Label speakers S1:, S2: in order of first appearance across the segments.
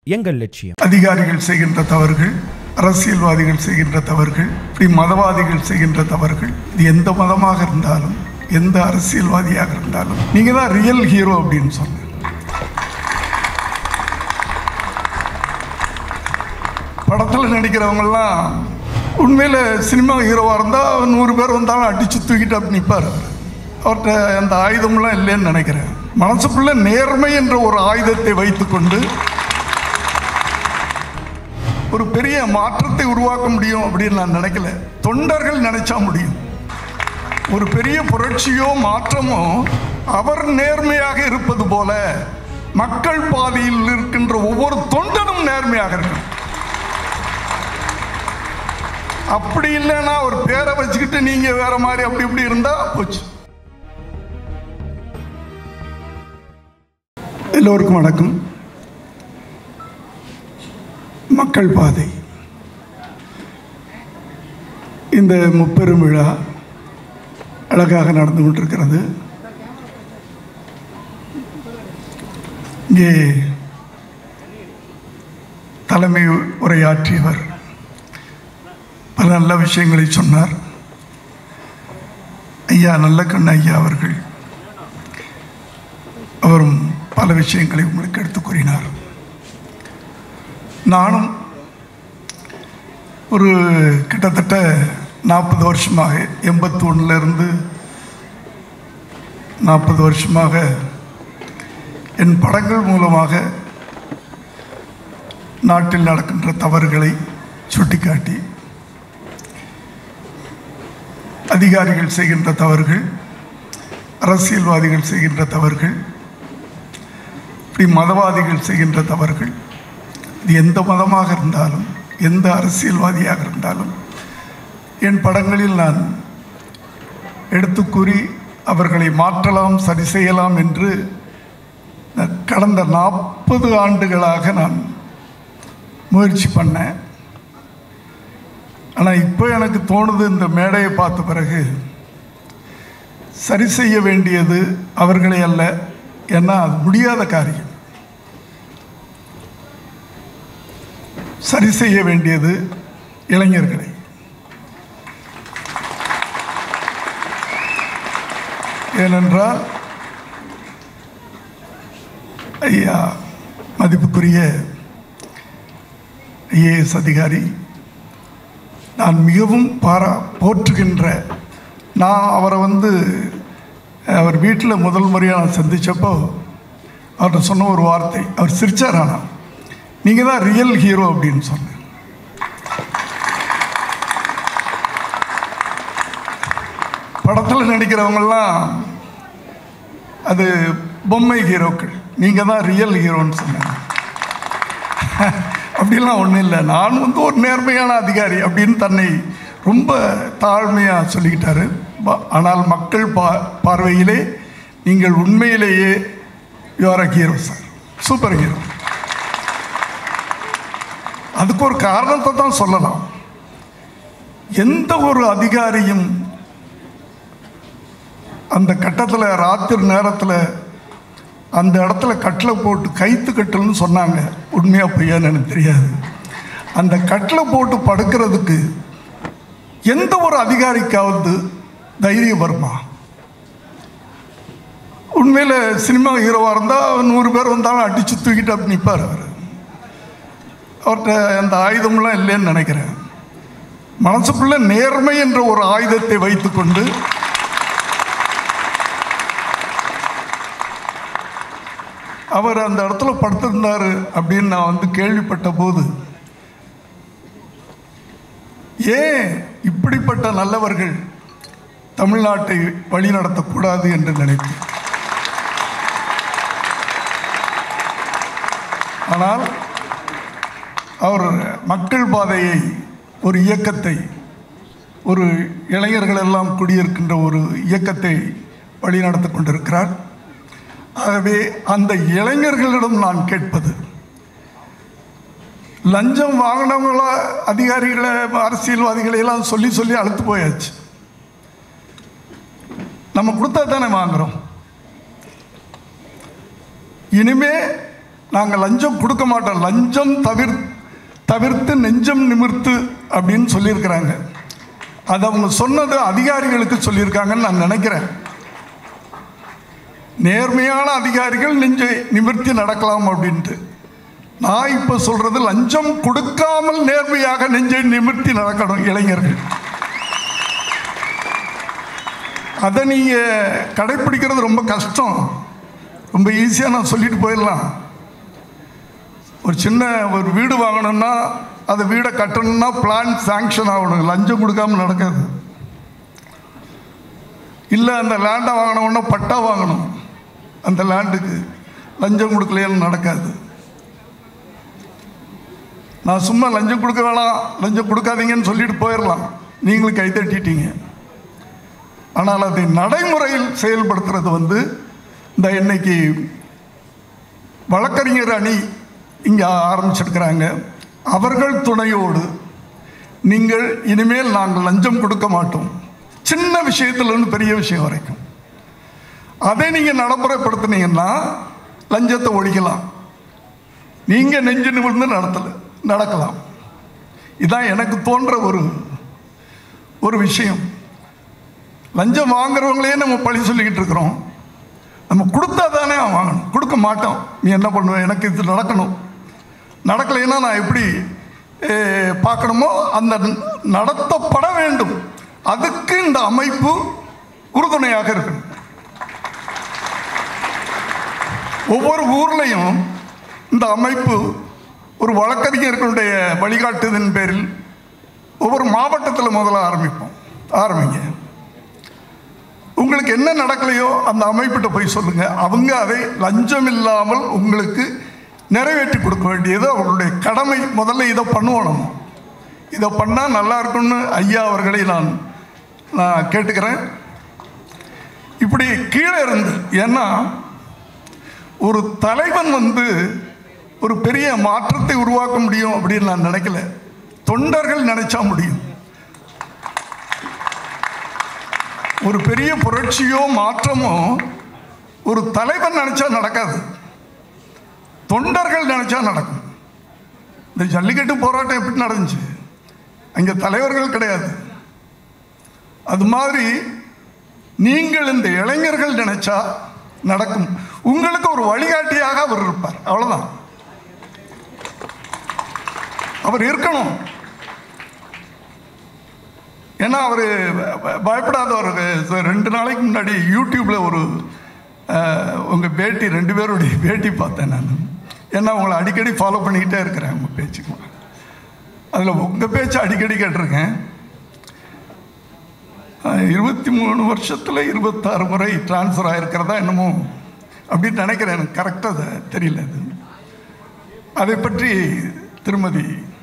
S1: எங்கள் லட்சியம்.
S2: அதிகாரிகள் செய்கின்ற தவறுகள், அரசியல்வாதிகள் செய்கின்ற தவறுகள், இப்படி மதவாதிகள் செய்கின்ற தவறுகள், இது எந்த மதமாக இருந்தாலும் எந்த அரசியல்வாதியாக இருந்தாலும் நீங்க தான் ரியல் ஹீரோ அப்படின்னு சொன்ன. படத்தில் நடிக்கிறவங்கெல்லாம் உண்மையில் சினிமா ஹீரோவாக இருந்தால் 100 பேர் வந்தாலும் அடித்து தூக்கிட்டு அப்படி நிற்பார். அவர்கிட்ட அந்த ஆயுதம்லாம் இல்லைன்னு நினைக்கிறேன். மனசுக்குள்ள நேர்மை என்ற ஒரு ஆயுதத்தை வைத்துக்கொண்டு ஒரு பெரிய மாற்றத்தை உருவாக்க முடியும் அப்படின்னு நான் நினைக்கல. தொண்டர்கள் நினைச்சா முடியும். ஒரு பெரிய புரட்சியோ மாற்றமோ அவர் நேர்மையாக இருப்பது போல மக்கள் பாதையில் இருக்கின்ற ஒவ்வொரு தொண்டனும் நேர்மையாக இருக்கும். அப்படி இல்லைன்னா ஒரு பேரை வச்சுக்கிட்டு நீங்க வேற மாதிரி அப்படி இப்படி இருந்தா போச்சு. எல்லோருக்கும் வணக்கம். மக்கள் பாதை இந்த முப்பெரும் விழா அழகாக நடந்து கொண்டிருக்கிறது. இங்கே தலைமை உரையாற்றியவர் பல நல்ல விஷயங்களை சொன்னார். ஐயா நல்லக்கண்ண ஐயா அவர்கள் அவரும் பல விஷயங்களை உங்களுக்கு எடுத்து கூறினார். நானும் ஒரு கிட்டத்தட்ட 40 வருஷமாக 81 40 வருஷமாக என் படங்கள் மூலமாக நாட்டில் நடக்கின்ற தவறுகளை சுட்டிக்காட்டி, அதிகாரிகள் செய்கின்ற தவறுகள், அரசியல்வாதிகள் செய்கின்ற தவறுகள், இப்படி மதவாதிகள் செய்கின்ற தவறுகள், இது எந்த மதமாக இருந்தாலும் எந்த அரசியல்வாதியாக இருந்தாலும் என் படங்களில் நான் எடுத்து கூறி அவர்களை மாற்றலாம், சரி செய்யலாம் என்று கடந்த 40 ஆண்டுகளாக நான் முயற்சி பண்ணேன். ஆனால் இப்போ எனக்கு தோணுது, இந்த மேடையை பார்த்த பிறகு சரி செய்ய வேண்டியது அவர்களை அல்ல, ஏன்னா அது முடியாத காரியம். சரி செய்ய வேண்டியது இளைஞர்களை. ஏனென்றால் ஐயா மதிப்புக்குரிய IAS அதிகாரி, நான் மிகவும் போற்றுகின்ற, நான் அவரை அவர் வீட்டில் முதல் முறையாக நான் சந்தித்தப்போ அவர்கிட்ட சொன்ன ஒரு வார்த்தை, அவர் சிரிச்சார். ஆனால் நீங்கள் தான் ரியல் ஹீரோ அப்படின்னு சொன்னேன். படத்தில் நடிக்கிறவங்கெல்லாம் அது பொம்மை ஹீரோக்கள், நீங்கள் தான் ரியல் ஹீரோன்னு சொன்னாங்க. அப்படிலாம் ஒன்றும் இல்லை, நான் ஒரு நேர்மையான அதிகாரி அப்படின்னு தன்னை ரொம்ப தாழ்மையாக சொல்லிக்கிட்டாரு. ஆனால் மக்கள் பார்வையிலே நீங்கள் உண்மையிலேயே you are a hero sir, super hero. அதுக்கு ஒரு காரணத்தை தான் சொல்லலாம். எந்த ஒரு அதிகாரியும் அந்த கட்டத்தில் ராத்திரி நேரத்தில் அந்த இடத்துல கட்டில போட்டு கைத்து கட்டல்னு சொன்னாங்க, உண்மையாக பொய்யான்னு எனக்கு தெரியாது. அந்த கட்டில போட்டு படுக்கிறதுக்கு எந்த ஒரு அதிகாரிக்காவது தைரியம் வருமா? உண்மையில் சினிமா ஹீரோவாக இருந்தால் 100 பேர் வந்தாலும் அடித்து தூக்கிட்டு அப்படி நிற்பார். அவர்கிட்ட அந்த ஆயுதம்லாம் இல்லைன்னு நினைக்கிறேன். மனசுக்குள்ள நேர்மை என்ற ஒரு ஆயுதத்தை வைத்துக்கொண்டு அவர் அந்த இடத்துல படுத்திருந்தார் அப்படின்னு நான் கேள்விப்பட்ட போது, ஏன் இப்படிப்பட்ட நல்லவர்கள் தமிழ்நாட்டை வழிநடத்தக்கூடாது என்று நினைத்தேன். ஆனால் அவர் மக்கள் பாதையை, ஒரு இயக்கத்தை, ஒரு இளைஞர்கள் எல்லாம் குடியிருக்கின்ற ஒரு இயக்கத்தை வழிநடத்தி கொண்டிருக்கிறார். ஆகவே அந்த இளைஞர்களிடம் நான் கேட்பது, லஞ்சம் வாங்கினவங்களா அதிகாரிகளை, அரசியல்வாதிகளை எல்லாம் சொல்லி சொல்லி அழுத்து போயாச்சு. நம்ம கொடுத்தா தானே வாங்குறோம். இனிமே நாங்கள் லஞ்சம் கொடுக்க மாட்டோம், லஞ்சம் தவிர்த்து நெஞ்சம் நிமிர்த்து அப்படின்னு சொல்லியிருக்கிறாங்க. அது அவங்க சொன்னது அதிகாரிகளுக்கு சொல்லியிருக்காங்கன்னு நான் நினைக்கிறேன். நேர்மையான அதிகாரிகள் நெஞ்சை நிமிர்த்தி நடக்கலாம் அப்படின்ட்டு. நான் இப்போ சொல்றது லஞ்சம் கொடுக்காமல் நேர்மையாக நெஞ்சை நிமிர்த்தி நடக்கணும் இளைஞர்கள். அதை நீங்கள் கடைப்பிடிக்கிறது ரொம்ப கஷ்டம். ரொம்ப ஈஸியாக நான் சொல்லிட்டு போயிடலாம். ஒரு வீடு வாங்கணும்னா அந்த வீடை கட்டணும்னா பிளான் சாங்ஷன் ஆகணும், லஞ்சம் கொடுக்காமல் நடக்காது. இல்லை அந்த லேண்டை வாங்கணும்னா பட்டா வாங்கணும், அந்த லேண்டுக்கு லஞ்சம் கொடுக்கலையான்னு நடக்காது. நான் சும்மா லஞ்சம் கொடுக்க வேணாம், லஞ்சம் கொடுக்காதீங்கன்னு சொல்லிட்டு போயிடலாம், நீங்களும் கை தட்டிட்டீங்க. ஆனால் அதை நடைமுறையில் செயல்படுத்துறது இந்த இன்னைக்கு வழக்கறிஞர் அணி இங்கே ஆரம்பிச்சிருக்கிறாங்க. அவர்கள் துணையோடு நீங்கள் இனிமேல் நாங்கள் லஞ்சம் கொடுக்க மாட்டோம், சின்ன விஷயத்துலேருந்து பெரிய விஷயம் வரைக்கும் அதை நீங்கள் நடைமுறைப்படுத்தினீங்கன்னா லஞ்சத்தை ஒழிக்கலாம், நீங்கள் நெஞ்சு நிமிர்ந்து நடக்கலாம். இதுதான் எனக்கு தோன்ற ஒரு விஷயம். லஞ்சம் வாங்குறவங்களே நம்ம பழி சொல்லிக்கிட்டு இருக்கிறோம். நம்ம கொடுத்தா தானே வாங்கணும், கொடுக்க மாட்டோம். நீ என்ன பண்ணுவேன், எனக்கு இது நடக்கணும், நடக்கலைன்னா நான் எப்படி பார்க்கணுமோ அந்த நடத்தப்பட வேண்டும். அதுக்கு இந்த அமைப்பு உறுதுணையாக இருக்கணும். ஒவ்வொரு ஊர்லையும் இந்த அமைப்பு ஒரு வழக்கறிஞர்களுடைய வழிகாட்டுதலின் பேரில் ஒவ்வொரு மாவட்டத்தில் முதல்ல ஆரம்பிங்க. உங்களுக்கு என்ன நடக்கலையோ அந்த அமைப்பிட்ட போய் சொல்லுங்க. அவங்க அதை லஞ்சம் இல்லாமல் உங்களுக்கு நிறைவேற்றி கொடுக்க வேண்டியது அவர்களுடைய கடமை. முதல்ல இதை பண்ணுவோம், இதை பண்ணால் நல்லா இருக்கும்னு ஐயா அவர்களை நான் கேட்டுக்கிறேன். இப்படி கீழே இருந்து, ஏன்னா ஒரு தலைவன் ஒரு பெரிய மாற்றத்தை உருவாக்க முடியும் அப்படின்னு நான் நினைக்கல, தொண்டர்கள் நினைச்சா முடியும். ஒரு பெரிய புரட்சியோ மாற்றமோ ஒரு தலைவன் நினைச்சா நடக்காது, தொண்டர்கள் நினைச்சா நடக்கும். இந்த ஜல்லிக்கட்டு போராட்டம் எப்படி நடந்துச்சு, அங்கே தலைவர்கள் கிடையாது. அது மாதிரி நீங்கள் இந்த இளைஞர்கள் நினைச்சா நடக்கும். உங்களுக்கு ஒரு வழிகாட்டியாக அவர் இருப்பார், அவ்வளவுதான். அவர் இருக்கணும். ஏன்னா அவர் பயப்படாதவர். 2 நாளைக்கு முன்னாடி யூடியூப்ல உங்கள் பேட்டி 2 பேருடைய பேட்டி பார்த்தேன் நான். ஏன்னா உங்களை அடிக்கடி ஃபாலோ பண்ணிக்கிட்டே இருக்கிறேன் உங்கள் பேச்சுக்கு. அதில் உங்கள் பேச்சு அடிக்கடி கேட்டிருக்கேன். 23 வருஷத்தில் 26 முறை டிரான்ஸ்ஃபர் ஆகிருக்கிறதா என்னமோ அப்படின்னு நினைக்கிறேன், எனக்கு கரெக்டாக தெரியல. அதை பற்றி திருமதி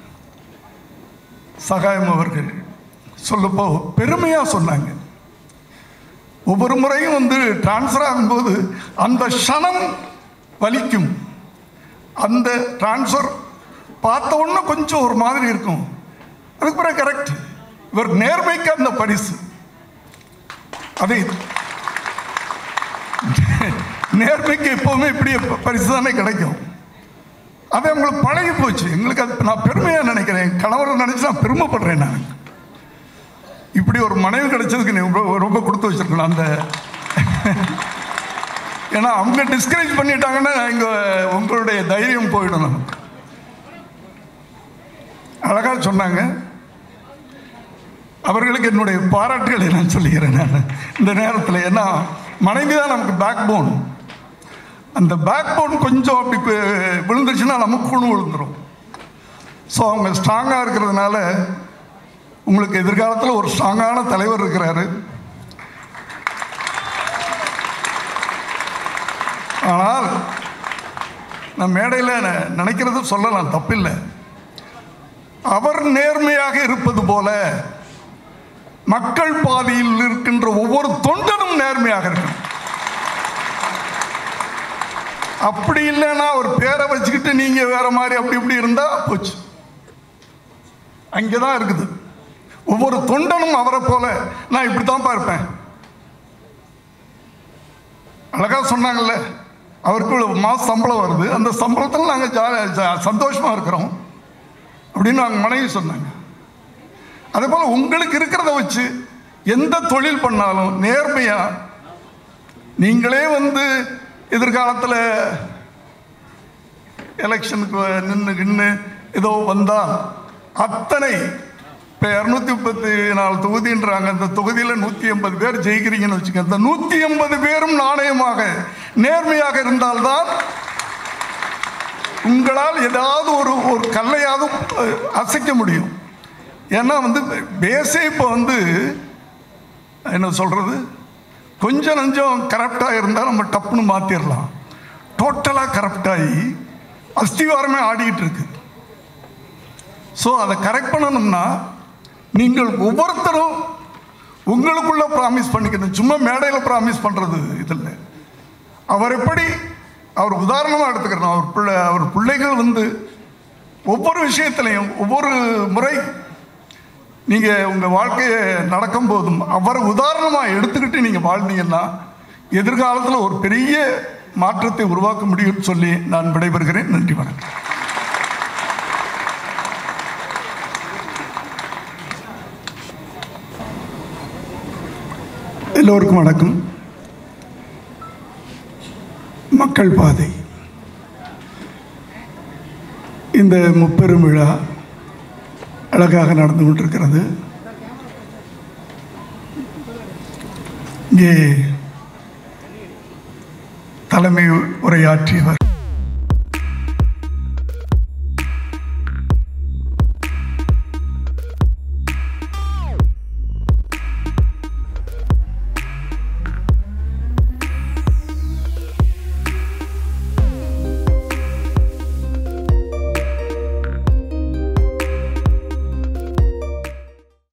S2: சகாயம் அவர்கள் சொல்லப்போ பெருமையாக சொன்னாங்க. ஒவ்வொரு முறையும் டிரான்ஸ்ஃபர் ஆகும்போது அந்த க்ஷணம் வலிக்கும். அந்த டிரான்ஸ்ஃபர் பார்த்த உடனே கொஞ்சம் ஒரு மாதிரி இருக்கும், அதுக்கு பிறகு கரெக்ட். இவர் நேர்மைக்கு அந்த பரிசு, அதை நேர்மைக்கு எப்போவுமே இப்படி பரிசு தானே கிடைக்கும். அது உங்களுக்கு பழகி போச்சு. எங்களுக்கு அது நான் பெருமையாக நினைக்கிறேன், கணவரை நினைச்சு நான் பெருமைப்படுறேன். நான் இப்படி ஒரு மனைவி கிடைச்சதுக்கு நீ ரொம்ப கொடுத்து வச்சிருக்கணும். அந்த ஏன்னா அவங்க டிஸ்கரேஜ் பண்ணிட்டாங்கன்னா இங்கே உங்களுடைய தைரியம் போயிடும். நமக்கு அழகாக சொன்னாங்க. அவர்களுக்கு என்னுடைய பாராட்டுகளை நான் சொல்லிக்கிறேன் நான் இந்த நேரத்தில். ஏன்னா மனைவி தான் நமக்கு பேக் போன். அந்த பேக் போன் கொஞ்சம் அப்படி விழுந்துருச்சுன்னா நமக்கு கூட விழுந்துடும். ஸோ அவங்க ஸ்ட்ராங்காக இருக்கிறதுனால உங்களுக்கு எதிர்காலத்தில் ஒரு ஸ்ட்ராங்கான தலைவர் இருக்கிறாரு. ஆனால் நான் மேடையில் நினைக்கிறது சொல்லலாம், தப்பில்லை. அவர் நேர்மையாக இருப்பது போல மக்கள் பாதையில் இருக்கின்ற ஒவ்வொரு தொண்டனும் நேர்மையாக இருக்கணும். அப்படி இல்லைன்னா ஒரு பேரை வச்சுக்கிட்டு நீங்க வேற மாதிரி அப்படி இப்படி இருந்தா போச்சு. அங்கேதான் இருக்குது. ஒவ்வொரு தொண்டனும் அவரை போல நான் இப்படித்தான் பார்ப்பேன். அழகா சொன்னாங்கல்ல, அவருக்கு மாத சம்பளம் வருது, அந்த சம்பளத்தில் நாங்கள் சந்தோஷமாக இருக்கிறோம் அப்படின்னு நாங்கள் மனைவி சொன்னாங்க. அதே போல் உங்களுக்கு இருக்கிறத வச்சு எந்த தொழில் பண்ணாலும் நேர்மையாக நீங்களே வந்து எதிர்காலத்தில் எலெக்ஷனுக்கு நின்று ஏதோ வந்தால் அத்தனை இப்போ 234 தொகுதின்றாங்க, அந்த தொகுதியில் 180 பேர் ஜெயிக்கிறீங்கன்னு வச்சுக்கோங்க. அந்த 180 பேரும் நாணயமாக நேர்மையாக இருந்தால்தான் உங்களால் ஏதாவது ஒரு கல்லையாவது அசைக்க முடியும். ஏன்னா வந்து பேஸே இப்போ வந்து என்ன சொல்கிறது, கொஞ்சம் நஞ்சம் கரப்டாக இருந்தால் நம்ம டப்புன்னு மாற்றிடலாம். டோட்டலாக கரப்டாகி அஸ்திவாரமே ஆடிக்கிட்டு இருக்கு. ஸோ அதை கரெக்ட் பண்ணணும்னா நீங்கள் ஒவ்வொருத்தரும் உங்களுக்குள்ள ப்ராமிஸ் பண்ணிக்கணும். சும்மா மேடையில் ப்ராமிஸ் பண்ணுறது இதில் அவர் எப்படி அவர் உதாரணமாக எடுத்துக்கிறோம். அவர் பிள்ளைகள் வந்து ஒவ்வொரு விஷயத்துலையும் ஒவ்வொரு முறை நீங்கள் உங்கள் வாழ்க்கையை நடக்கும் போதும் அவரை உதாரணமாக எடுத்துக்கிட்டு நீங்கள் வாழ்ந்தீங்கன்னா எதிர்காலத்தில் ஒரு பெரிய மாற்றத்தை உருவாக்க முடியும்னு சொல்லி நான் விடைபெறுகிறேன். நன்றி, வணக்கம். எல்லோருக்கும் வணக்கம். மக்கள் பாதை இந்த முப்பெரும் விழா அழகாக நடந்து கொண்டிருக்கிறது. இங்கே தலைமை உரையாற்றியவர்